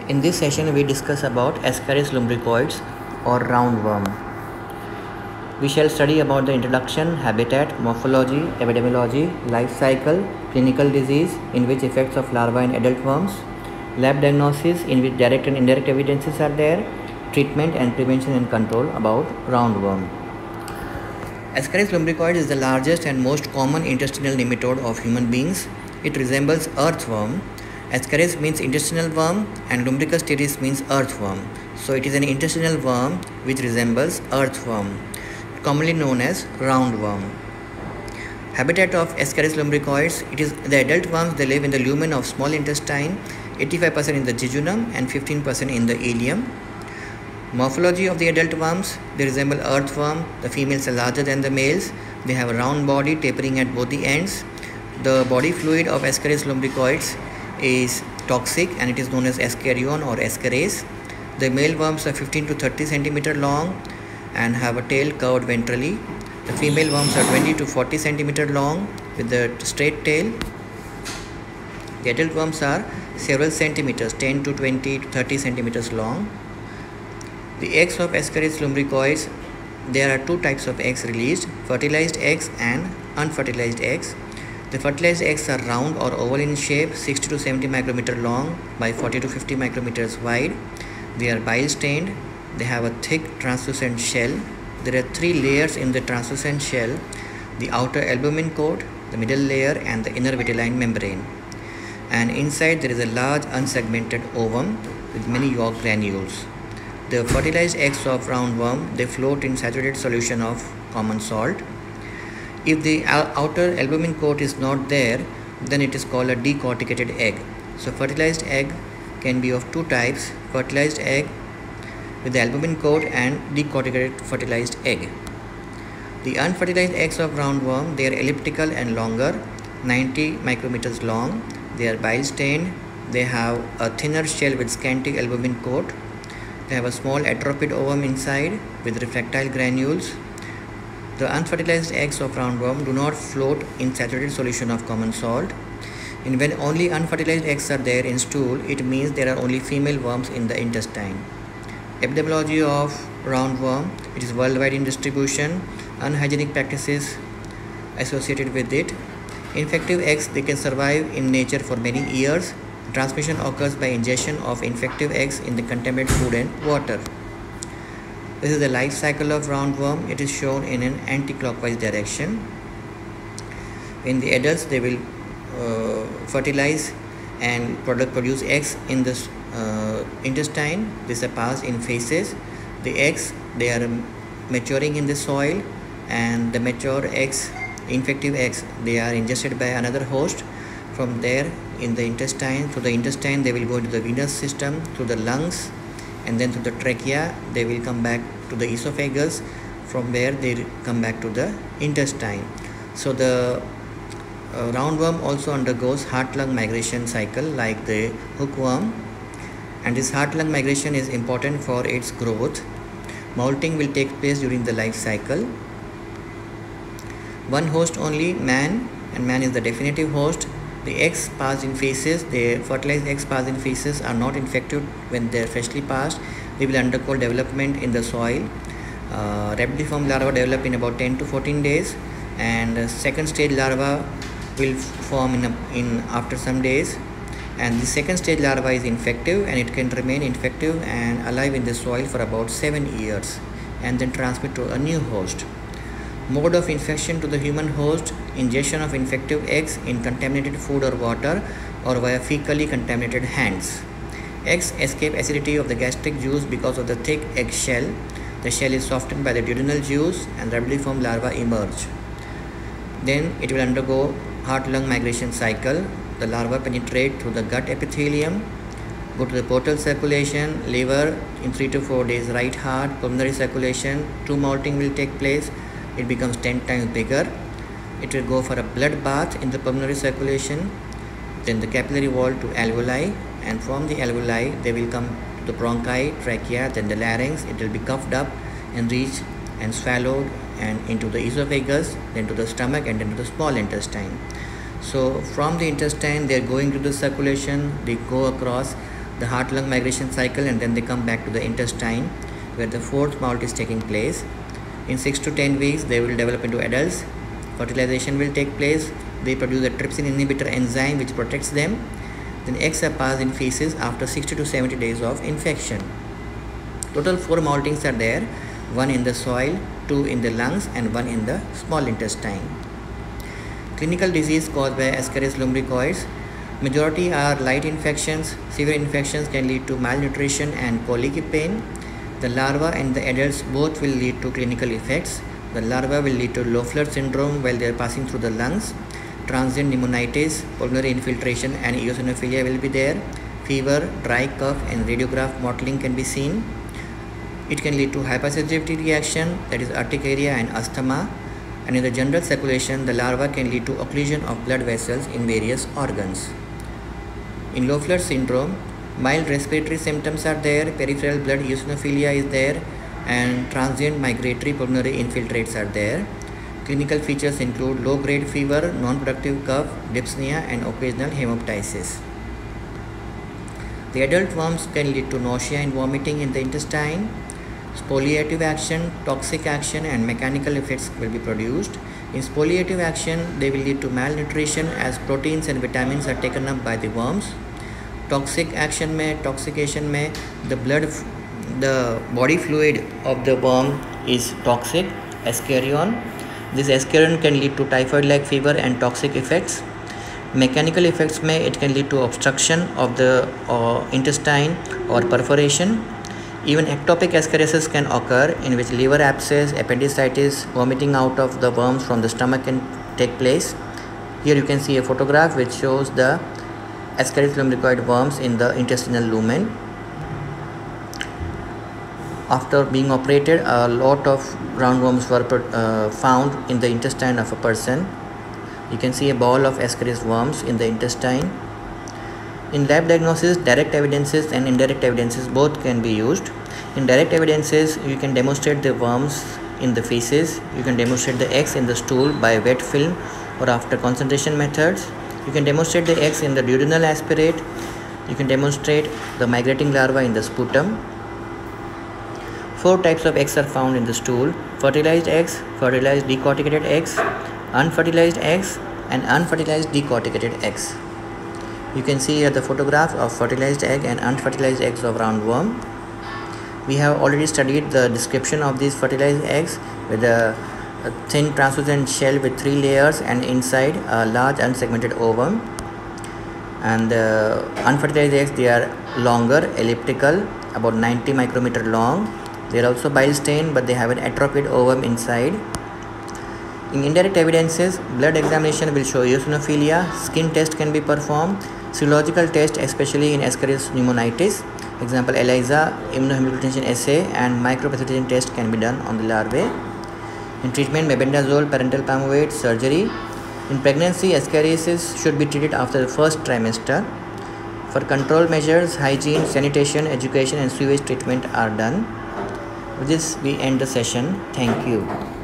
In this session, we discuss about Ascaris lumbricoids or roundworm. We shall study about the introduction, habitat, morphology, epidemiology, life cycle, clinical disease, in which effects of larvae in adult worms, lab diagnosis, in which direct and indirect evidences are there, treatment and prevention and control about roundworm. Ascaris lumbricoides is the largest and most common intestinal nematode of human beings. It resembles earthworm. Ascaris means intestinal worm and Lumbricus terris means earthworm. So it is an intestinal worm which resembles earthworm, commonly known as roundworm. Habitat of Ascaris lumbricoids, it is the adult worms. They live in the lumen of small intestine, 85% in the jejunum and 15% in the ileum. Morphology of the adult worms, they resemble earthworm. The females are larger than the males. They have a round body tapering at both the ends. The body fluid of Ascaris lumbricoids is toxic and it is known as ascarion or ascarase. The male worms are 15 to 30 cm long and have a tail curved ventrally. The female worms are 20 to 40 cm long with a straight tail. The adult worms are several centimeters, 10 to 20 to 30 centimeters long. The eggs of Ascaris lumbricoids, there are two types of eggs released, fertilized eggs and unfertilized eggs. The fertilized eggs are round or oval in shape, 60 to 70 micrometer long by 40 to 50 micrometers wide. They are bile stained. They have a thick translucent shell. There are three layers in the translucent shell: the outer albumin coat, the middle layer and the inner vitelline membrane. And inside there is a large unsegmented ovum with many yolk granules. The fertilized eggs of roundworm, they float in saturated solution of common salt. If the outer albumin coat is not there, then it is called a decorticated egg. So fertilized egg can be of two types: fertilized egg with the albumin coat and decorticated fertilized egg. The unfertilized eggs of roundworm, they are elliptical and longer, 90 micrometers long. They are bile stained. They have a thinner shell with scanty albumin coat. They have a small atropid ovum inside with refractile granules. The unfertilized eggs of roundworm do not float in saturated solution of common salt. And when only unfertilized eggs are there in stool, it means there are only female worms in the intestine. Epidemiology of roundworm, it is worldwide in distribution. Unhygienic practices associated with it. Infective eggs, they can survive in nature for many years. Transmission occurs by ingestion of infective eggs in the contaminated food and water. This is the life cycle of roundworm. It is shown in an anti-clockwise direction. In the adults, they will fertilize and produce eggs in the intestine. These are passed in phases. The eggs, they are maturing in the soil, and the mature eggs, infective eggs, they are ingested by another host. From there, in the intestine, through the intestine, they will go into the venous system, through the lungs, and then through the trachea. They will come back to the esophagus, from where they come back to the intestine. So the roundworm also undergoes heart-lung migration cycle like the hookworm, and this heart-lung migration is important for its growth. Molting will take place during the life cycle. One host only, man, and man is the definitive host. The eggs passed in phases, the fertilized eggs passed in phases are not infected when they are freshly passed. They will undergo development in the soil. Rapidly formed larvae develop in about 10 to 14 days, and second stage larva will form in after some days. And the second stage larva is infective, and it can remain infective and alive in the soil for about 7 years and then transmit to a new host. Mode of infection to the human host: ingestion of infective eggs in contaminated food or water, or via fecally contaminated hands. Eggs escape acidity of the gastric juice because of the thick egg shell. The shell is softened by the duodenal juice and rapidly formed larvae emerge. Then it will undergo heart-lung migration cycle. The larvae penetrate through the gut epithelium, go to the portal circulation, liver in 3 to 4 days, right heart, pulmonary circulation. True molting will take place. It becomes 10 times bigger. It will go for a blood bath in the pulmonary circulation, then the capillary wall to alveoli, and from the alveoli they will come to the bronchi, trachea, then the larynx. It will be cuffed up and reach and swallowed and into the esophagus, then to the stomach, and then to the small intestine. So from the intestine they are going to the circulation, they go across the heart-lung migration cycle, and then they come back to the intestine where the fourth molt is taking place. In 6 to 10 weeks, they will develop into adults. Fertilization will take place. They produce a trypsin inhibitor enzyme which protects them. Then eggs are passed in feces after 60 to 70 days of infection. Total 4 moltings are there, 1 in the soil, 2 in the lungs, and 1 in the small intestine. Clinical disease caused by Ascaris lumbricoides. Majority are light infections. Severe infections can lead to malnutrition and colic pain. The larva and the adults both will lead to clinical effects. The larva will lead to Loeffler syndrome while they are passing through the lungs. Transient pneumonitis, pulmonary infiltration, and eosinophilia will be there. Fever, dry cough, and radiograph mottling can be seen. It can lead to hypersensitivity reaction, that is urticaria and asthma. And in the general circulation, the larva can lead to occlusion of blood vessels in various organs. In Loeffler syndrome, mild respiratory symptoms are there, peripheral blood eosinophilia is there, and transient migratory pulmonary infiltrates are there. Clinical features include low-grade fever, non-productive cough, dyspnea, and occasional hemoptysis. The adult worms can lead to nausea and vomiting in the intestine. Spoliative action, toxic action, and mechanical effects will be produced. In spoliative action, they will lead to malnutrition as proteins and vitamins are taken up by the worms. Toxic action में, toxication में, the body fluid of the worm is toxic, ascarion. This ascarion can lead to typhoid-like fever and toxic effects. Mechanical effects में, it can lead to obstruction of the intestine or perforation. Even ectopic ascariasis can occur, in which liver abscess, appendicitis, vomiting out of the worms from the stomach can take place. Here you can see a photograph which shows the Ascaris lumbricoid worms in the intestinal lumen. After being operated, a lot of roundworms were found in the intestine of a person. You can see a ball of Ascaris worms in the intestine. In lab diagnosis, direct evidences and indirect evidences both can be used. In direct evidences, you can demonstrate the worms in the feces. You can demonstrate the eggs in the stool by wet film or after concentration methods. You can demonstrate the eggs in the duodenal aspirate. You can demonstrate the migrating larva in the sputum. 4 types of eggs are found in the stool: fertilized eggs, fertilized decorticated eggs, unfertilized eggs, and unfertilized decorticated eggs. You can see here the photograph of fertilized egg and unfertilized eggs of roundworm. We have already studied the description of these fertilized eggs with a thin translucent shell with 3 layers and inside a large unsegmented ovum. And the unfertilized eggs, they are longer, elliptical, about 90 micrometer long. They are also bile stained, but they have an atrophied ovum inside. In indirect evidences, blood examination will show eosinophilia, skin test can be performed, serological test especially in Ascaris pneumonitis, example ELISA, immunohemoglobination assay, and microprecipitation test can be done on the larvae. In treatment, mebendazole, parenteral palmitoate, surgery. In pregnancy, ascariasis should be treated after the first trimester. For control measures, hygiene, sanitation, education, and sewage treatment are done. With this, we end the session. Thank you.